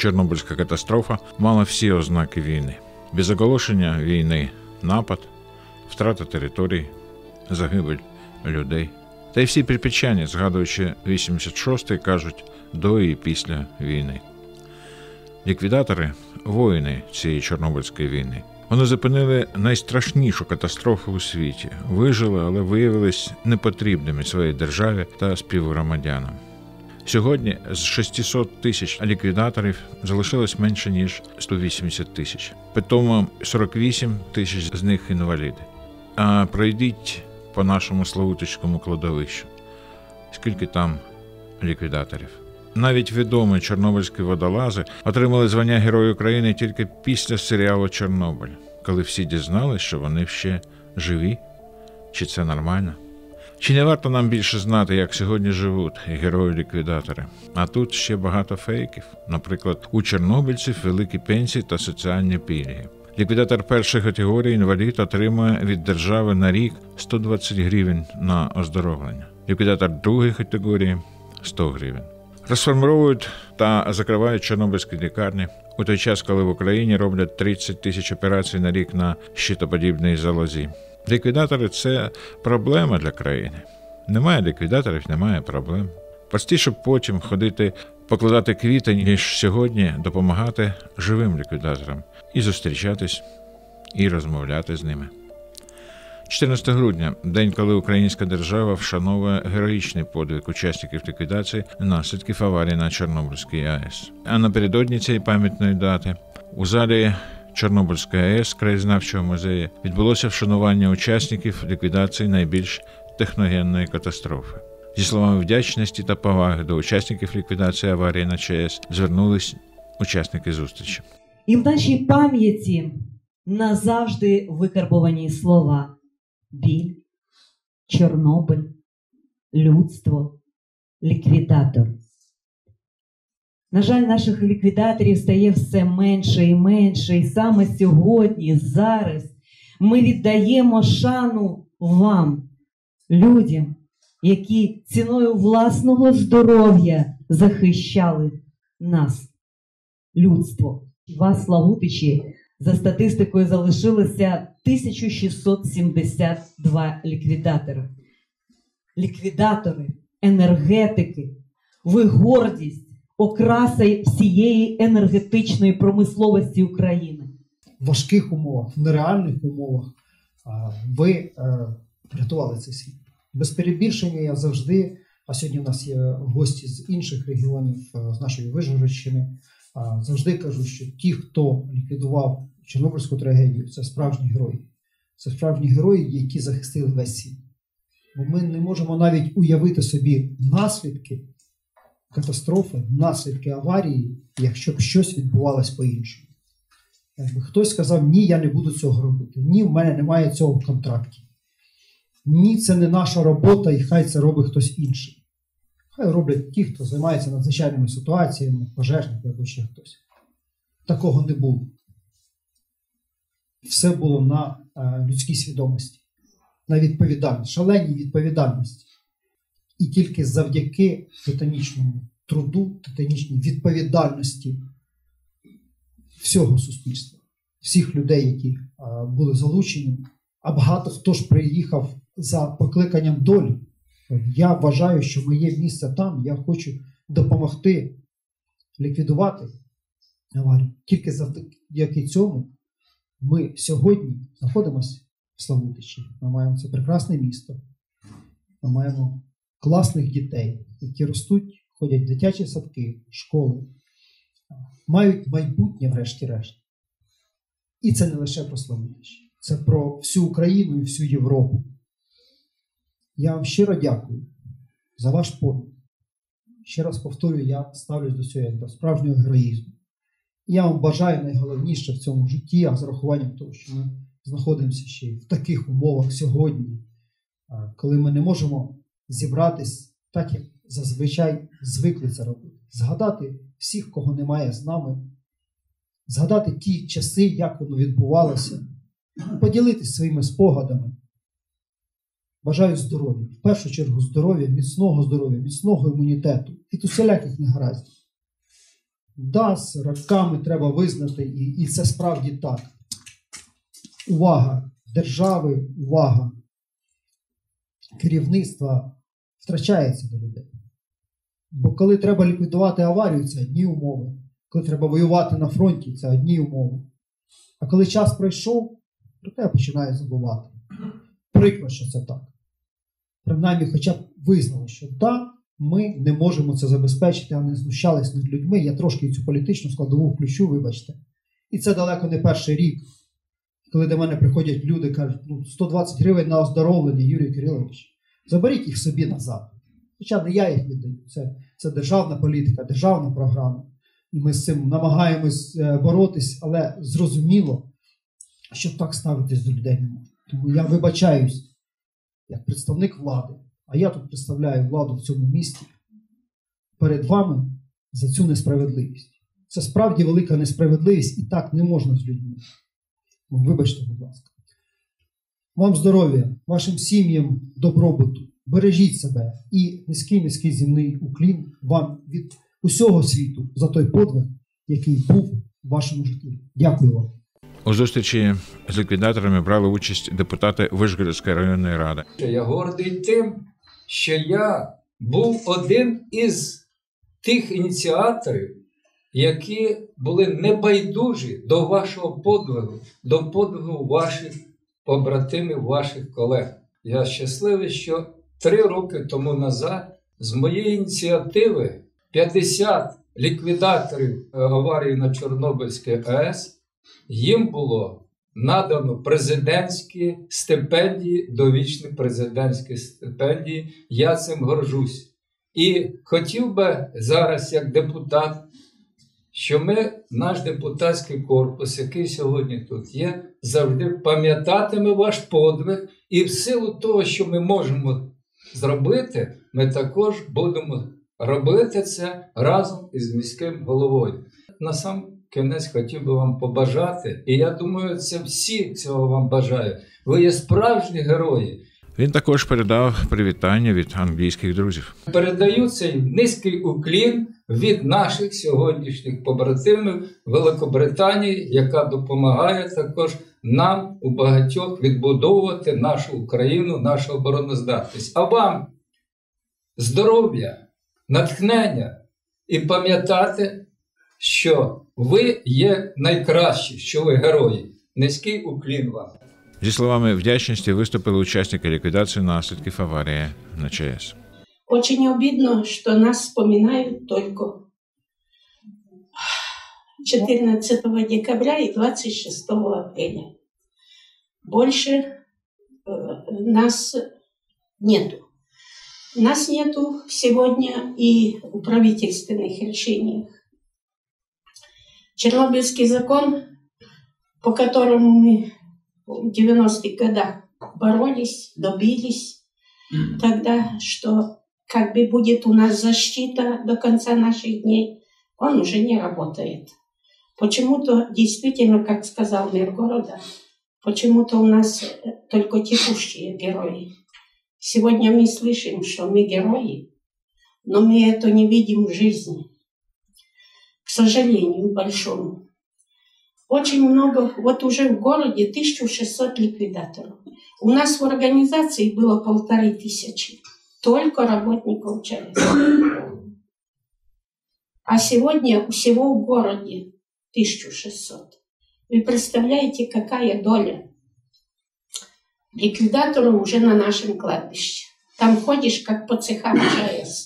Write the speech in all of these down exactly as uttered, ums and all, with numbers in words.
Чорнобильська катастрофа мала всі ознаки війни. Без оголошення війни напад, втрата територій, загибель людей. Та й всі прип'ятчані, згадуючи вісімдесят шостий, кажуть до і після війни. Ліквідатори – воїни цієї Чорнобильської війни. Вони зупинили найстрашнішу катастрофу у світі, вижили, але виявились непотрібними своїй державі та співгромадянам. Сьогодні з шістсот тисяч ліквідаторів залишилось менше, ніж сто вісімдесят тисяч. Питомо сорок вісім тисяч з них інваліди. А пройдіть по нашому Славутичському кладовищу. Скільки там ліквідаторів? Навіть відомі чорнобильські водолази отримали звання Герой України тільки після серіалу «Чорнобиль», коли всі дізналися, що вони ще живі. Чи це нормально? Чи не варто нам більше знати, як сьогодні живуть герої-ліквідатори? А тут ще багато фейків. Наприклад, у чорнобильців великі пенсії та соціальні пільги. Ліквідатор першої категорії інвалід отримує від держави на рік сто двадцять гривень на оздоровлення. Ліквідатор другої категорії – сто гривень. Розформовують та закривають чорнобильські лікарні у той час, коли в Україні роблять тридцять тисяч операцій на рік на щитоподібній залозі. Ліквідатори – це проблема для країни. Немає ліквідаторів – немає проблем. Простіше потім ходити, покладати квіти, ніж сьогодні допомагати живим ліквідаторам і зустрічатись, і розмовляти з ними. чотирнадцятого грудня – день, коли українська держава вшановує героїчний подвиг учасників ліквідації наслідків аварії на Чорнобильській АЕС. А напередодні цієї пам'ятної дати у залі Чорнобильської АЕС краєзнавчого музею відбулося вшанування учасників ліквідації найбільш техногенної катастрофи. Зі словами вдячності та поваги до учасників ліквідації аварії на ЧАЕС звернулись учасники зустрічі. І в нашій пам'яті назавжди викарбовані слова: біль, Чорнобиль, людство, ліквідатор. На жаль, наших ліквідаторів стає все менше і менше, і саме сьогодні, зараз, ми віддаємо шану вам, людям, які ціною власного здоров'я захищали нас, людство. Вас, славутичі, за статистикою залишилося тисяча шістсот сімдесят два ліквідатори. Ліквідатори, енергетики, ви гордість, окраса всієї енергетичної промисловості України. В важких умовах, в нереальних умовах ви врятували цей світ. Без перебільшення я завжди, а сьогодні в нас є гості з інших регіонів, з нашої Вишгородщини, завжди кажу, що ті, хто ліквідував Чорнобильську трагедію, це справжні герої. Це справжні герої, які захистили весь світ. Бо ми не можемо навіть уявити собі наслідки катастрофи, наслідки аварії, якщо б щось відбувалось по-іншому. Якби хтось сказав: ні, я не буду цього робити, ні, в мене немає цього в контракті. Ні, це не наша робота, і хай це робить хтось інший. Хай роблять ті, хто займається надзвичайними ситуаціями, пожежники або ще хтось. Такого не було. Все було на е, людській свідомості, на відповідальність, шаленій відповідальності. І тільки завдяки титанічному труду, титанічній відповідальності всього суспільства, всіх людей, які е, були залучені, а багато хто ж приїхав за покликанням долі. Я вважаю, що моє місце там, я хочу допомогти ліквідувати аварію. Тільки завдяки цьому ми сьогодні знаходимося в Славутичі. Ми маємо це прекрасне місто. Ми маємо класних дітей, які ростуть, ходять в дитячі садки, школи, мають майбутнє врешті-решт. І це не лише про Славутич. Це про всю Україну і всю Європу. Я вам щиро дякую за ваш подвиг. Ще раз повторюю, я ставлюсь до цього як до справжнього героїзму. І я вам бажаю найголовніше в цьому житті, а з урахуванням того, що ми знаходимося ще в таких умовах сьогодні, коли ми не можемо зібратись так, як зазвичай звикли це робити. Згадати всіх, кого немає з нами, згадати ті часи, як воно відбувалося, поділитись своїми спогадами. Бажаю здоров'я, в першу чергу здоров'я, міцного здоров'я, міцного імунітету від усіляких негараздів. Да, з роками треба визнати, і, і це справді так. Увага держави, увага керівництва втрачається до людей. Бо коли треба ліквідувати аварію, це одні умови. Коли треба воювати на фронті, це одні умови. А коли час пройшов, то тебе починає забувати. Прикро, що це так. Принаймні, хоча б визнали, що так, ми не можемо це забезпечити, а не знущались над людьми. Я трошки цю політичну складову включу, вибачте. І це далеко не перший рік. Коли до мене приходять люди, кажуть, ну, сто двадцять гривень на оздоровлення, Юрій Кирилович, заберіть їх собі назад. Хоча не я їх віддаю. Це, це державна політика, державна програма. І ми з цим намагаємось боротись, але зрозуміло, що так ставитись до людей не можна. Тому я вибачаюсь, як представник влади, а я тут представляю владу в цьому місті, перед вами за цю несправедливість. Це справді велика несправедливість, і так не можна з людьми. Вибачте, будь ласка. Вам здоров'я, вашим сім'ям добробуту, бережіть себе і низький-низький земний уклін вам від усього світу за той подвиг, який був в вашому житті. Дякую вам. У зустрічі з ліквідаторами брали участь депутати Вишгородської районної ради. Я гордий тим, що я був один із тих ініціаторів, які були небайдужі до вашого подвигу, до подвигу ваших побратимів, ваших колег. Я щасливий, що три роки тому назад з моєї ініціативи п'ятдесят ліквідаторів аварії на Чорнобильській АЕС, їм було надано президентські стипендії, довічні президентські стипендії. Я цим горжусь. І хотів би зараз, як депутат, що ми, наш депутатський корпус, який сьогодні тут є, завжди пам'ятатиме ваш подвиг. І в силу того, що ми можемо зробити, ми також будемо робити це разом із міським головою. На сам кінець хотів би вам побажати, і я думаю, це всі цього вам бажають. Ви є справжні герої. Він також передав привітання від англійських друзів. Передаю цей низький уклін від наших сьогоднішніх побратимів Великобританії, яка допомагає також нам у багатьох відбудовувати нашу Україну, нашу обороноздатність. А вам здоров'я, натхнення і пам'ятати, що ви є найкращі, що ви герої. Низький уклін вам. Зі словами вдячності виступили учасники ліквідації наслідків аварії на ЧАЕС. Очень обидно, что нас вспоминают только четырнадцатого декабря и двадцать шестого апреля. Больше э, нас нету. Нас нету сегодня и в правительственных решениях. Чернобыльский закон, по которому мы в девяностых годах боролись, добились тогда, что как бы будет у нас защита до конца наших дней, он уже не работает. Почему-то действительно, как сказал мэр города, почему-то у нас только текущие герои. Сегодня мы слышим, что мы герои, но мы это не видим в жизни. К сожалению, большому. Очень много, вот уже в городе тысяча шестьсот ликвидаторов. У нас в организации было полторы тысячи, только работников ЧАЭС. А сегодня всего в городе тысяча шестьсот. Вы представляете, какая доля ликвидаторов уже на нашем кладбище. Там ходишь, как по цехам ЧАЭС.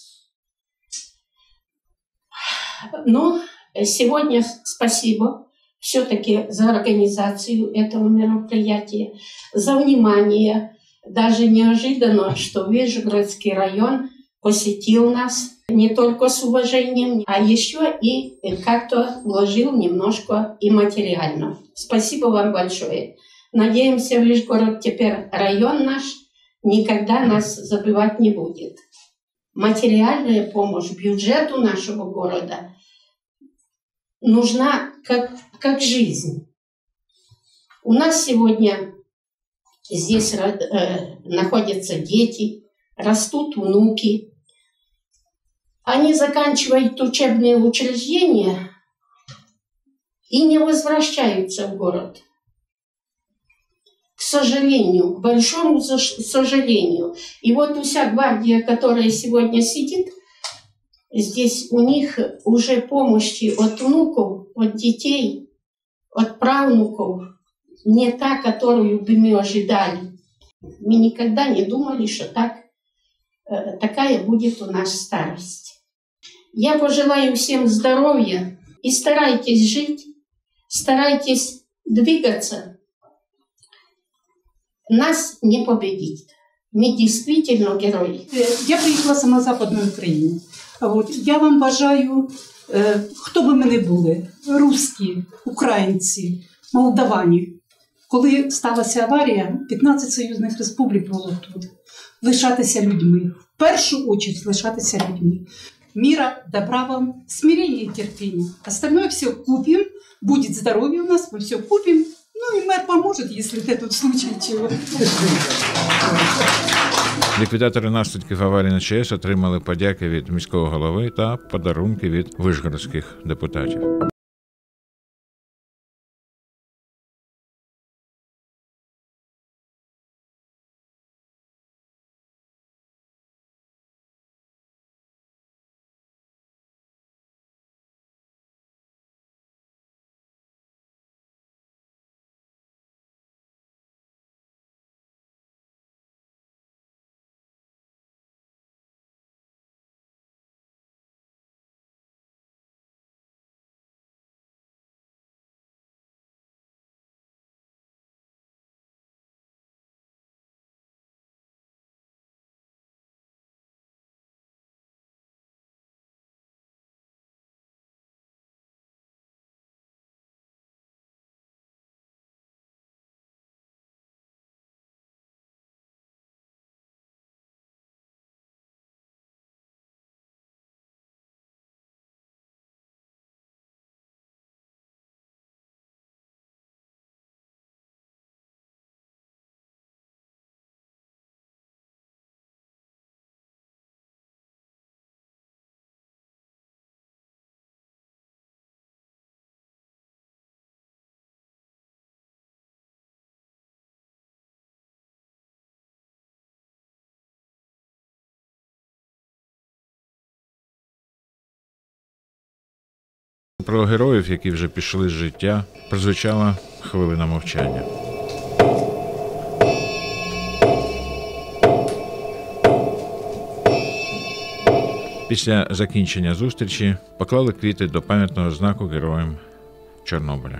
Но сегодня спасибо все-таки за организацию этого мероприятия, за внимание. Даже неожиданно, что Вишгородский район посетил нас не только с уважением, а еще и как-то вложил немножко и материально. Спасибо вам большое. Надеемся, Вишгород теперь район наш никогда нас забывать не будет. Материальная помощь бюджету нашего города нужна как, как жизнь. У нас сегодня здесь э, находятся дети, растут внуки. Они заканчивают учебные учреждения, и не возвращаются в город. К сожалению, к большому сожалению. И вот вся гвардия, которая сегодня сидит, здесь у них уже помощи от внуков, от детей, от правнуков, не та, которую бы мы ожидали. Мы никогда не думали, что так, такая будет у нас старость. Я пожелаю всем здоровья и старайтесь жить, старайтесь двигаться. Нас не победить. Мы действительно герої. Я приїхала сама з Западної України. От, я вам бажаю, е, хто би ми не були, русські, українці, молдавані. Коли сталася аварія, п'ятнадцять союзних республік було тут. Лишатися людьми. В першу чергу лишатися людьми. Мира, добра вам, смирения и терпения. Остальное все купим, будет здоровье у нас, мы все купим. Ну и мэр поможет, если это тут случай чего. Ліквідатори наслідків аварії на ЧАЕС отримали подяки від міського голови та подарунки від вишгородських депутатів. Про героїв, які вже пішли з життя, прозвучала хвилина мовчання. Після закінчення зустрічі поклали квіти до пам'ятного знаку героям Чорнобиля.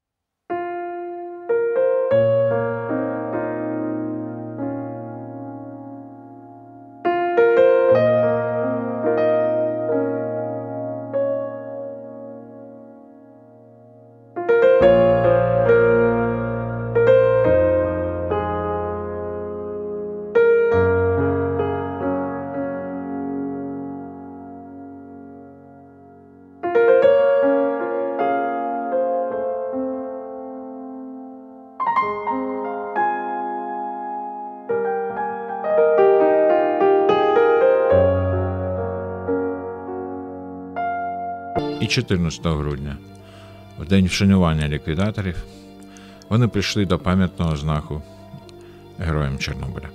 І чотирнадцятого грудня, в день вшанування ліквідаторів, вони прийшли до пам'ятного знаку героям Чорнобиля.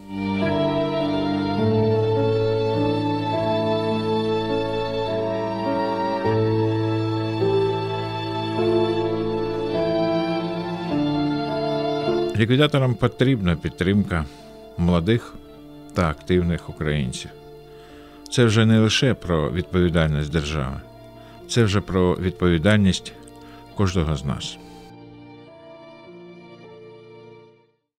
Ліквідаторам потрібна підтримка молодих та активних українців. Це вже не лише про відповідальність держави, це вже про відповідальність кожного з нас.